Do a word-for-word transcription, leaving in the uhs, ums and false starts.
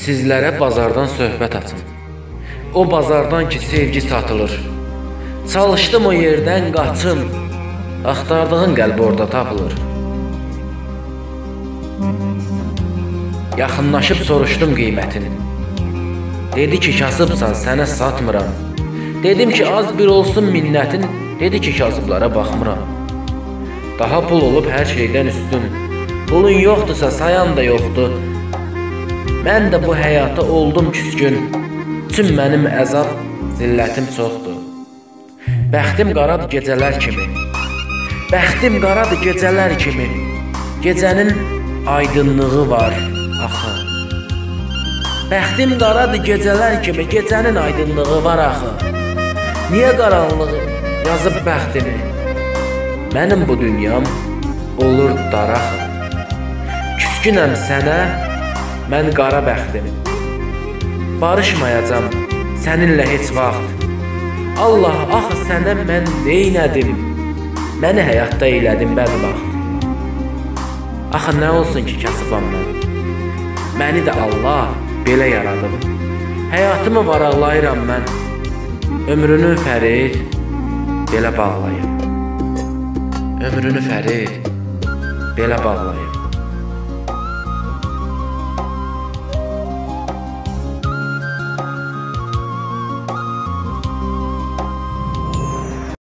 sizlərə bazardan söhbət açım. O bazardan ki, sevgi satılır. Çalışdım o yerdən qaçım, axtardığın qəlb orada tapılır. Yaxınlaşıb soruşdum qiymətini. Dedi ki, kasıbsan, sənə satmıram. Dedim ki, az bir olsun minnətin. Dedi ki, kasıblara baxmıram. Daha pul olub hər şeydən üstün. Pulun yoxdursa sayan da yoxdur. Mən də bu həyata oldum küskün. Tüm mənim əzab, zillətim çoxdur. Bəxtim qaradır gecələr kimi. Bəxtim qaradır gecələr kimi. Gecənin aydınlığı var axı. Bəxtim qaradır gecələr kimi. Gecənin aydınlığı var axı. Niyə qaranlığı yazıb bəxtimi? Mənim bu dünyam olur daraxı. Küskünəm sənə, mən qara bəxtim. Barışmayacam səninlə heç vaxt. Allah, axı sənə mən neynədim? Məni həyatda eylədin bədbaxt. Axı nə olsun ki, kasıbam mən? Məni də Allah belə yaradıb. Həyatımı varaqlayıram mən. Ömrünü Fərid belə bağlayıb. Ömrünü Fərid belə bağlayıb.